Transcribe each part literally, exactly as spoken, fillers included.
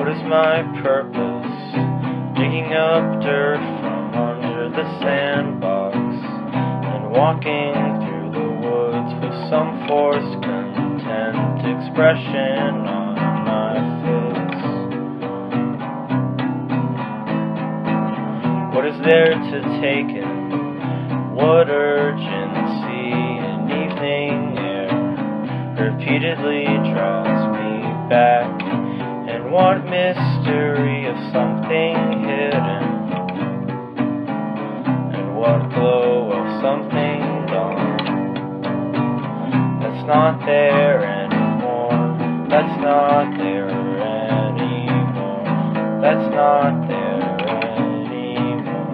What is my purpose? Digging up dirt from under the sandbox and walking through the woods with some forced content expression on my face. What is there to take in? What urgency in evening air repeatedly draws me back? And what mystery of something hidden, and what glow of something gone, that's not there anymore, that's not there anymore, that's not there anymore.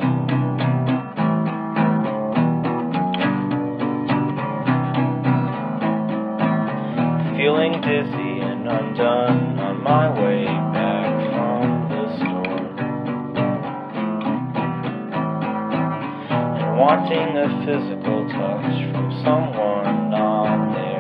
Feeling dizzy and undone on my way back from the store, and wanting a physical touch from someone not there.